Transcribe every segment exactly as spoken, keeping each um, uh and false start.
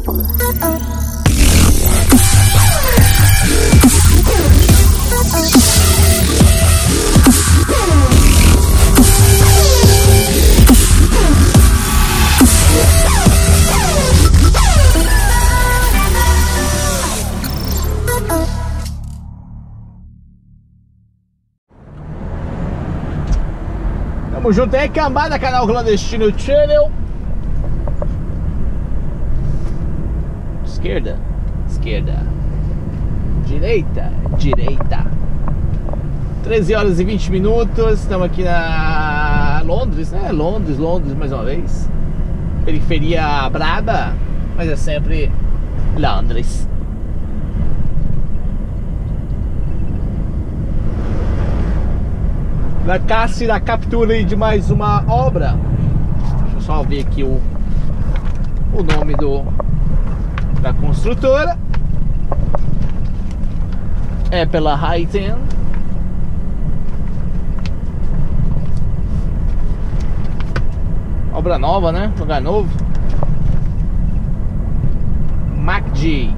Tamo junto aí, cambada, canal Clandestino Channel. Esquerda, esquerda. Direita, direita. treze horas e vinte minutos. Estamos aqui na Londres, né? Londres, Londres mais uma vez. Periferia braba, mas é sempre Londres. Na caça da captura de mais uma obra. Deixa eu só ver aqui o, o nome do, da construtora. É pela Highton. Obra nova, né? Lugar novo. MacG.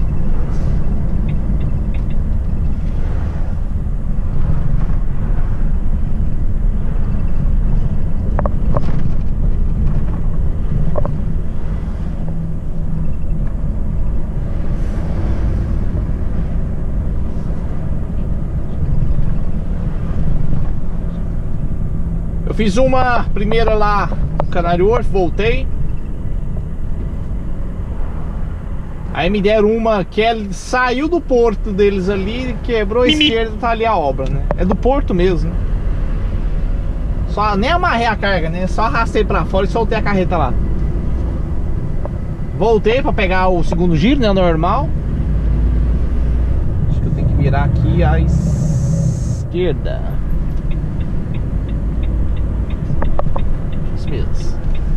Eu fiz uma primeira lá no Canary Wharf, voltei. Aí me deram uma que ele saiu do porto deles ali, quebrou a esquerda, tá ali a obra, né? É do porto mesmo, né? Só, nem amarrei a carga, né? Só arrastei pra fora e soltei a carreta lá. Voltei pra pegar o segundo giro, né? Normal. Acho que eu tenho que virar aqui à esquerda. Mesmo.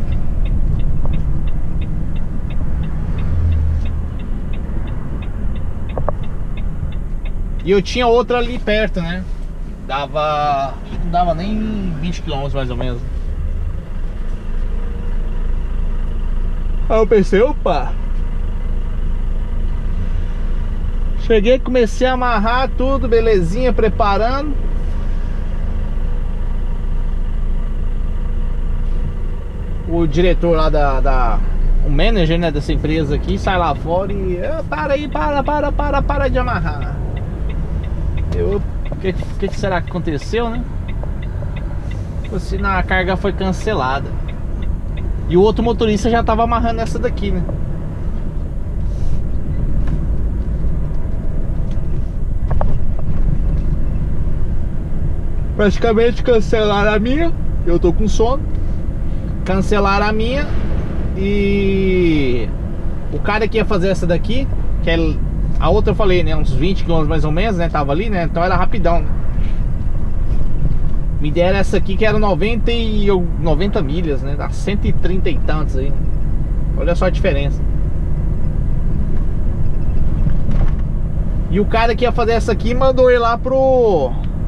E eu tinha outra ali perto, né? Dava... não dava nem vinte quilômetros mais ou menos. Aí eu pensei, opa! Cheguei, comecei a amarrar tudo, belezinha, preparando. O diretor lá da, da o manager, né, dessa empresa aqui sai lá fora e ah, para aí, para, para, para, para de amarrar. Eu, o que, que, que será que aconteceu, né? Assim, a carga foi cancelada. E o outro motorista já tava amarrando essa daqui, né? Praticamente cancelaram a minha. Eu tô com sono. Cancelaram a minha. E o cara que ia fazer essa daqui, que é a outra, eu falei, né, uns vinte quilômetros mais ou menos, né, tava ali, né, então era rapidão, né? Me deram essa aqui que era noventa e noventa milhas, né, dá cento e trinta e tantos aí. Olha só a diferença. E o cara que ia fazer essa aqui mandou ir lá pro...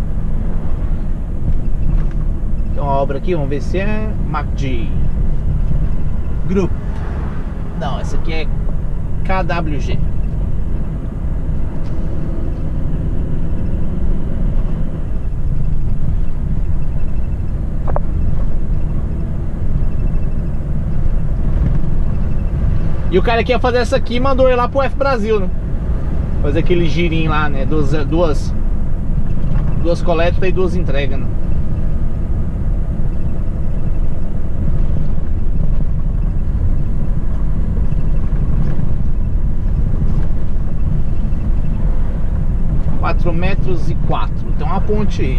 Tem uma obra aqui, vamos ver se é MacG Group. Não, essa aqui é K W G. E o cara que ia fazer essa aqui mandou ir lá pro F Brasil, né? Fazer aquele girinho lá, né? Duas, duas, duas coletas e duas entregas, né? quatro metros e quatro. Tem uma ponte aí.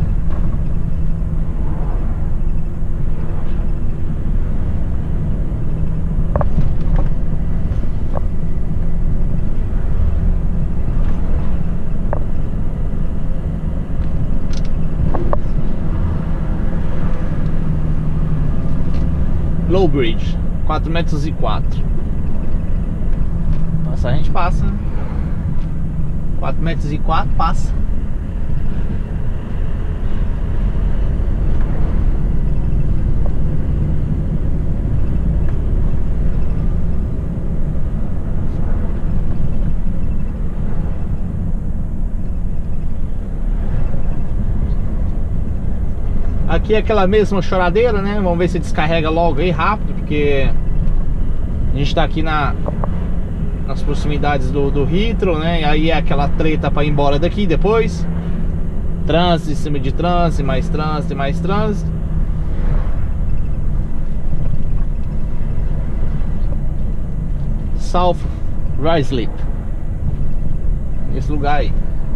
Low Bridge, quatro metros e quatro. Nossa, a gente passa, né? quatro metros e quatro passa. Aqui é aquela mesma choradeira, né? Vamos ver se descarrega logo aí rápido, porque a gente tá aqui na, nas proximidades do, do Heathrow, né? E aí é aquela treta pra ir embora daqui depois. Trânsito em cima de trânsito, mais trânsito, mais trânsito. South Ruislip, esse lugar aí.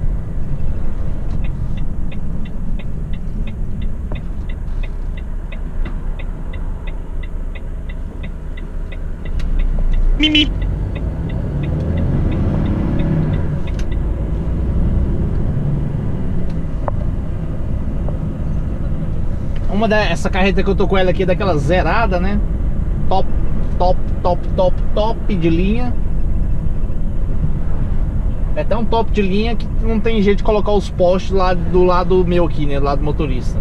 Mimi. Uma da, essa carreta que eu tô com ela aqui é daquela zerada, né? Top, top, top, top, top de linha. É até um top de linha que não tem jeito de colocar os postes lá do lado meu aqui, né? Do lado do motorista.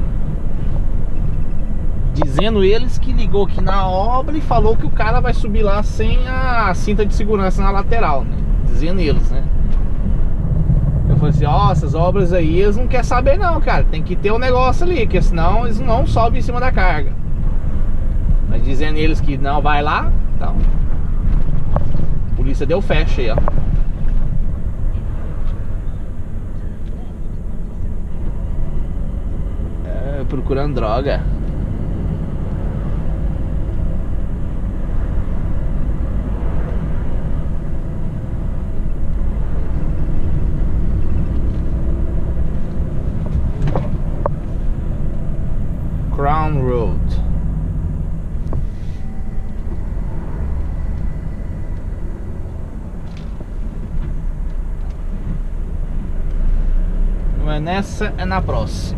Dizendo eles que ligou aqui na obra e falou que o cara vai subir lá sem a cinta de segurança na lateral, né? Dizendo eles, né? Eu falei assim, ó, oh, essas obras aí eles não querem saber não, cara. Tem que ter um negócio ali, porque senão eles não sobem em cima da carga. Mas dizendo eles que não vai lá, então a polícia deu fecha aí, ó. É, procurando droga. Crown Road. Não é nessa, é na próxima.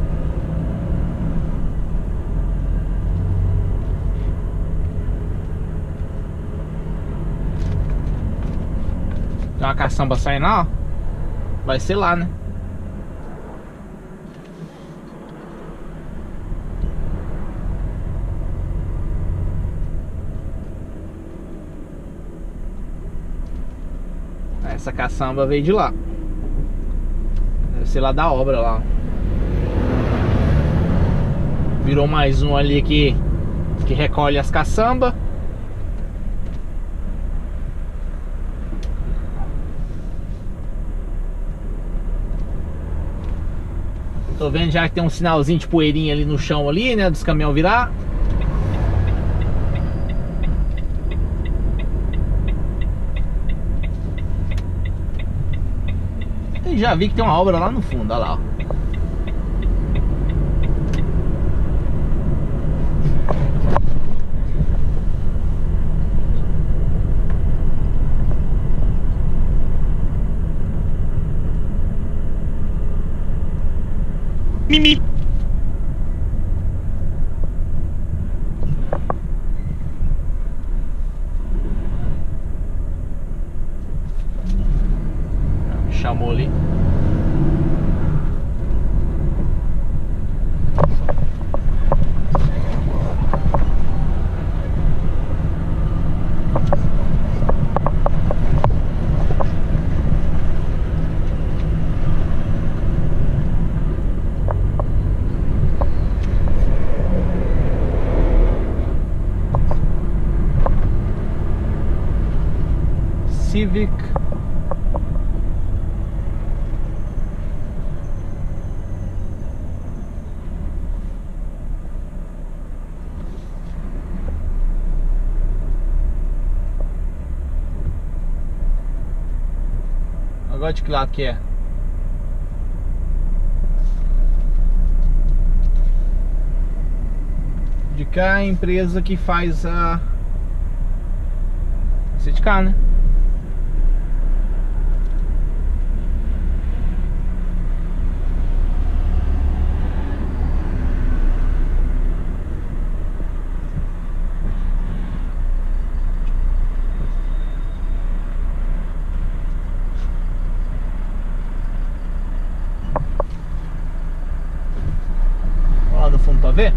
Tem uma caçamba saindo lá, ó. Vai ser lá, né? Essa caçamba veio de lá. Deve ser lá da obra lá. Virou mais um ali que, que recolhe as caçambas. Tô vendo já que tem um sinalzinho de poeirinha ali no chão ali, né? Dos caminhão virar. E já vi que tem uma obra lá no fundo, olha lá, ó. Mimi. Me chamou ali. Civic. Agora de que lado que é? De cá a empresa que faz a... Esse de cá, né? Lá no fundo pra ver?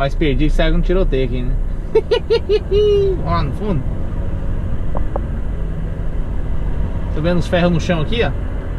Rapaz, perdi que saiu um tiroteio aqui, né? Vamos lá no fundo. Tô vendo os ferros no chão aqui, ó.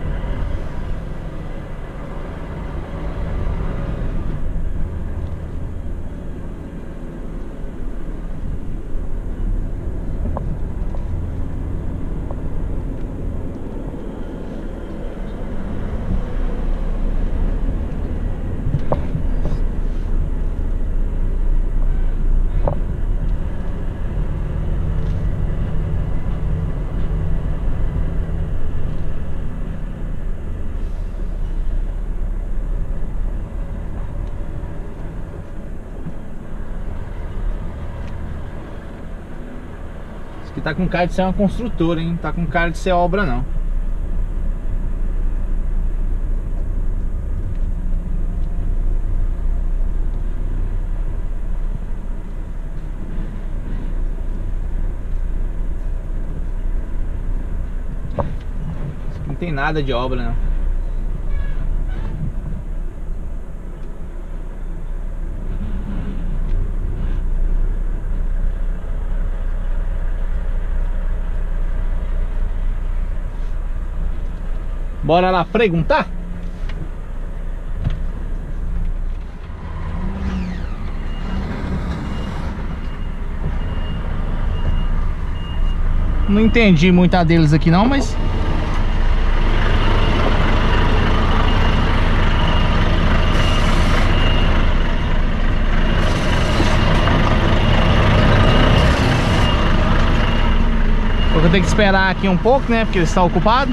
Que tá com cara de ser uma construtora, hein? Tá com cara de ser obra, não. Isso aqui não tem nada de obra, não. Bora lá perguntar? Não entendi muita deles aqui não, mas... Eu vou ter que esperar aqui um pouco, né? Porque ele está ocupado.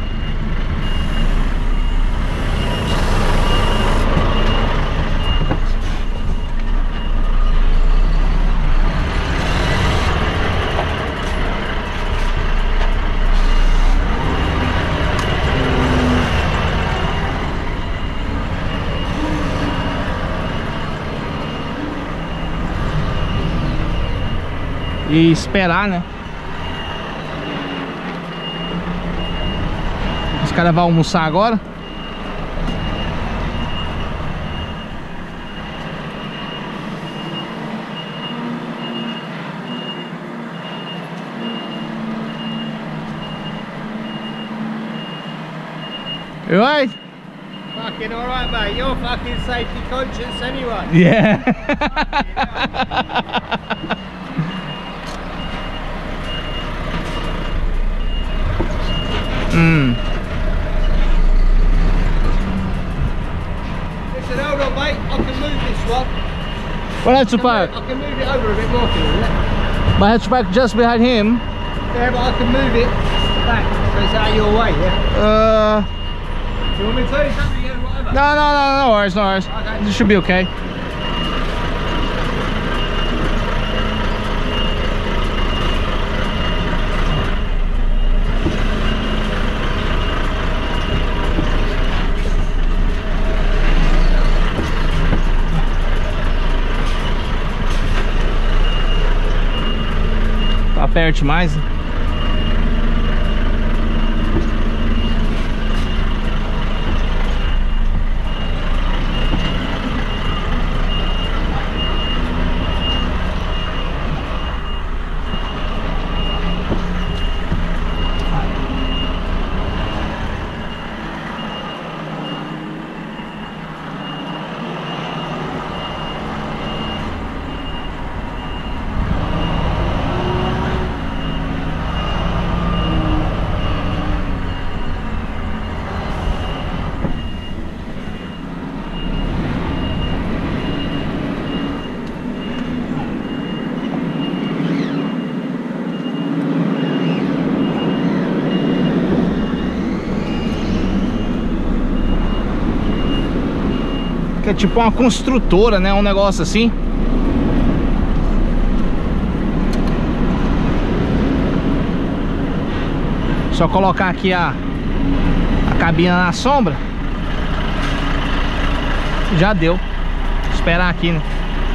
E esperar, né? Os caras vão almoçar agora. You right? Fucking alright, mate. You're fucking safety conscious anyway. Yeah. Mm. Listen, hold on, mate. I can move this one. Well, that's I the can, part. move, I can move it over a bit more, can you? My hatchback just behind him. Yeah, but I can move it back so it's out of your way, yeah? Uh, Do you want me to? It's up to you, whatever. no, no, no, no worries, no worries. Okay. This should be okay. Aperte mais. Que é tipo uma construtora, né? Um negócio assim. Só colocar aqui a, a cabina na sombra. Já deu. Esperar aqui, né?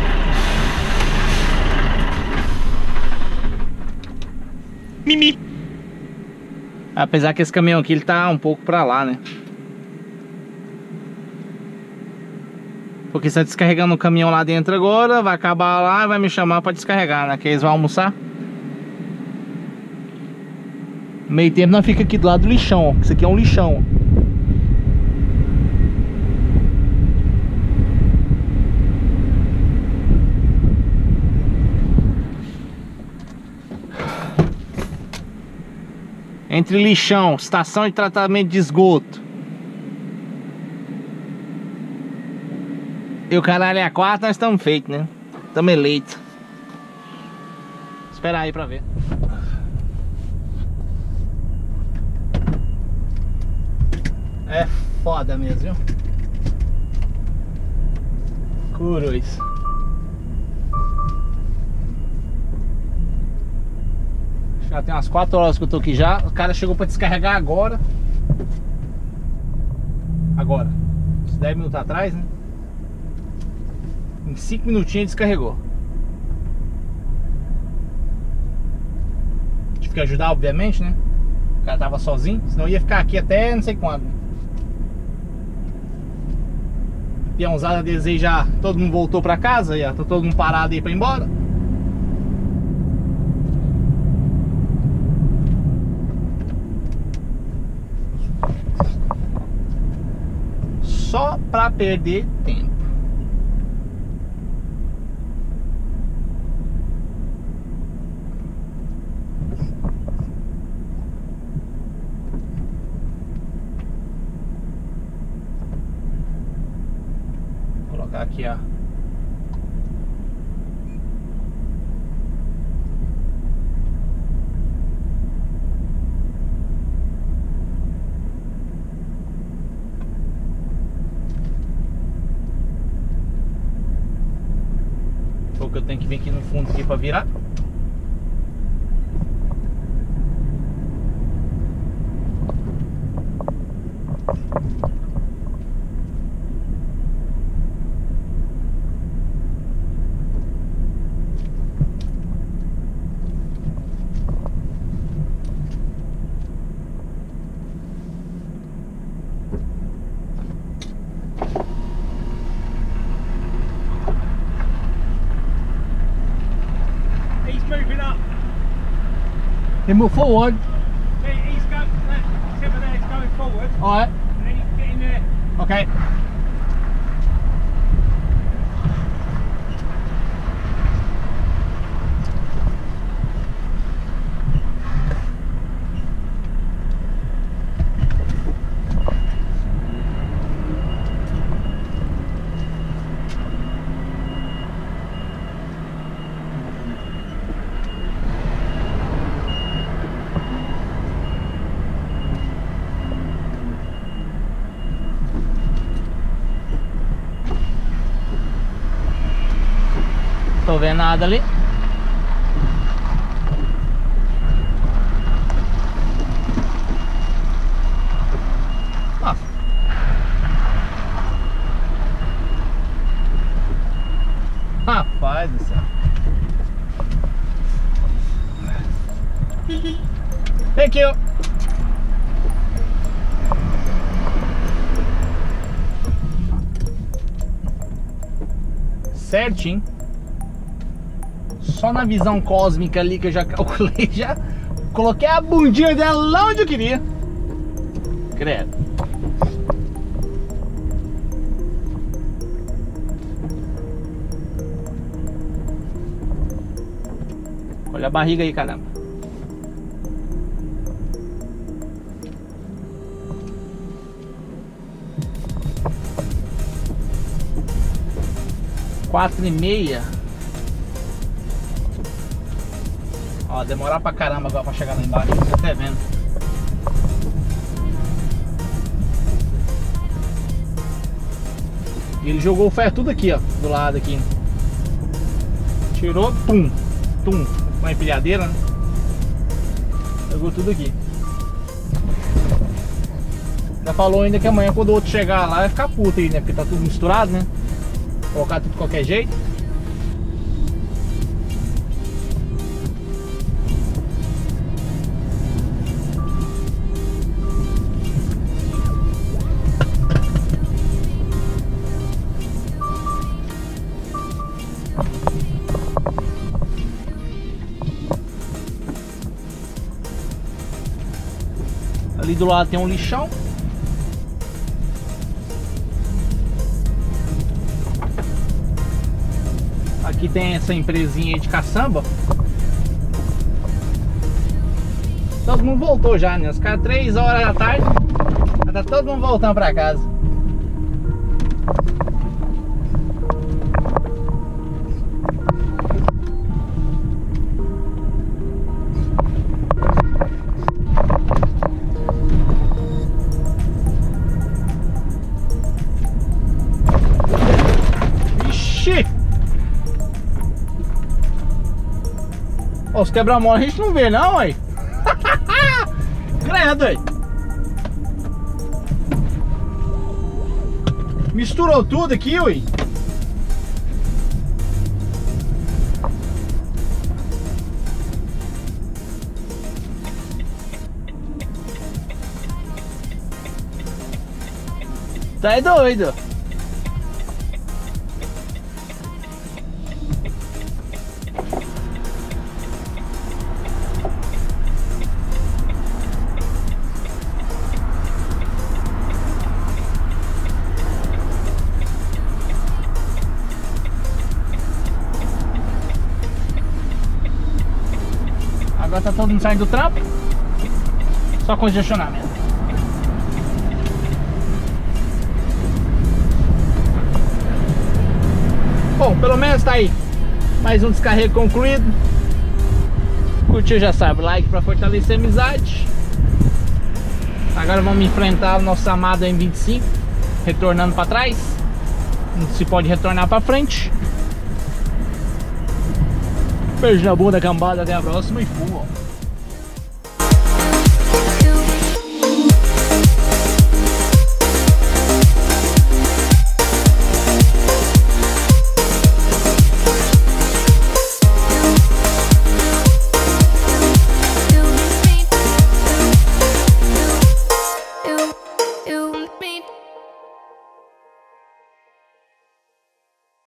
Mimi. Apesar que esse caminhão aqui ele tá um pouco pra lá, né? Porque você tá descarregando o caminhão lá dentro agora, vai acabar lá e vai me chamar pra descarregar, né? Que eles vão almoçar. Meio tempo nós fica aqui do lado do lixão, ó. Isso aqui é um lixão, ó. Entre lixão, estação de tratamento de esgoto e o caralho é a quatro, nós estamos feitos, né? Estamos eleitos. Espera aí pra ver. É foda mesmo, viu? Cruz. Já tem umas quatro horas que eu tô aqui já. O cara chegou pra descarregar agora. Agora. Uns dez minutos atrás, né? Em cinco minutinhos ele descarregou. Tive que ajudar, obviamente, né? O cara tava sozinho. Senão ia ficar aqui até não sei quando. Peãozada deseja. Todo mundo voltou pra casa. Já tá todo mundo parado aí pra ir embora. Só pra perder tempo. Vou colocar aqui, ó. Que eu tenho que vir aqui no fundo aqui para virar. He move forward. He, he's going, that timber there is going forward. Alright. And then you can get in there. Okay. Tô vendo nada ali. Nossa. Rapaz do céu. Thank you. Certinho. Só na visão cósmica ali que eu já calculei, já coloquei a bundinha dela lá onde eu queria. Credo. Olha a barriga aí, caramba. Quatro e meia. Ó, demorar pra caramba agora pra chegar lá embaixo, tô até vendo. E ele jogou o ferro tudo aqui, ó, do lado aqui. Tirou, pum, tum, com a empilhadeira, né? Jogou tudo aqui. Já falou ainda que amanhã quando o outro chegar lá vai ficar puto aí, né? Porque tá tudo misturado, né? Colocar tudo de qualquer jeito. Ali do lado tem um lixão. Aqui tem essa empresinha aí de caçamba. Todo mundo voltou já, né? Os caras três horas da tarde. Já tá todo mundo voltando pra casa. Ixi! Ó, os quebra-mola a gente não vê não, ué. Credo, ué. Misturou tudo aqui, ué. Tá é doido. Agora tá todo mundo saindo do trampo. Só congestionamento. Bom, pelo menos tá aí. Mais um descarrego concluído. Curtiu, já sabe, like pra fortalecer a amizade. Agora vamos enfrentar o nosso amado M vinte e cinco, retornando pra trás. Não se pode retornar pra frente. Beijo na bunda, cambada, até a próxima e fui.